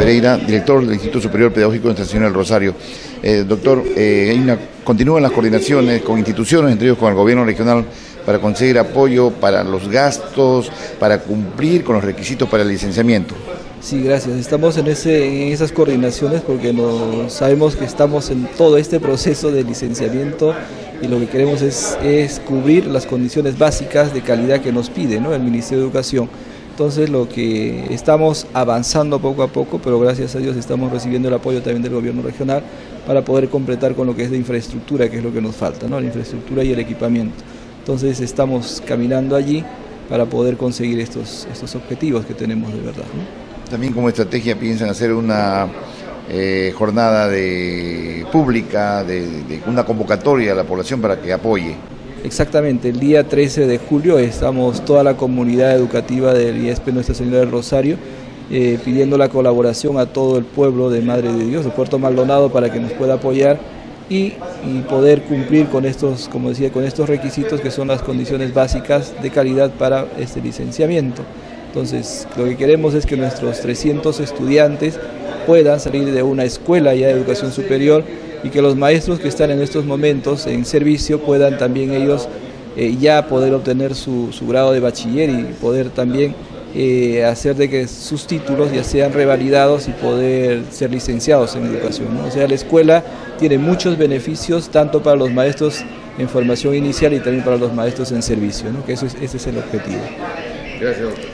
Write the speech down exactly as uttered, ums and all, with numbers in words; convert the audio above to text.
Pereira, director del Instituto Superior Pedagógico de Nuestra Señora del Rosario. Eh, doctor, eh, hay una, continúan las coordinaciones con instituciones, entre ellos con el gobierno regional, para conseguir apoyo para los gastos, para cumplir con los requisitos para el licenciamiento. Sí, gracias. Estamos en, ese, en esas coordinaciones porque no, sabemos que estamos en todo este proceso de licenciamiento y lo que queremos es, es cubrir las condiciones básicas de calidad que nos pide, ¿no?, el Ministerio de Educación. Entonces lo que estamos avanzando poco a poco, pero gracias a Dios estamos recibiendo el apoyo también del gobierno regional para poder completar con lo que es de infraestructura, que es lo que nos falta, ¿no?, la infraestructura y el equipamiento. Entonces estamos caminando allí para poder conseguir estos, estos objetivos que tenemos de verdad, ¿no? También como estrategia piensan hacer una eh, jornada de pública, de, de una convocatoria a la población para que apoye. Exactamente, el día trece de julio estamos toda la comunidad educativa del I E S P Nuestra Señora del Rosario eh, pidiendo la colaboración a todo el pueblo de Madre de Dios, de Puerto Maldonado, para que nos pueda apoyar y, y poder cumplir con estos, como decía, con estos requisitos que son las condiciones básicas de calidad para este licenciamiento. Entonces, lo que queremos es que nuestros trescientos estudiantes puedan salir de una escuela ya de educación superior y que los maestros que están en estos momentos en servicio puedan también ellos eh, ya poder obtener su, su grado de bachiller y poder también eh, hacer de que sus títulos ya sean revalidados y poder ser licenciados en educación, ¿no? O sea, la escuela tiene muchos beneficios tanto para los maestros en formación inicial y también para los maestros en servicio, ¿no?, que eso es, ese es el objetivo. Gracias, doctor.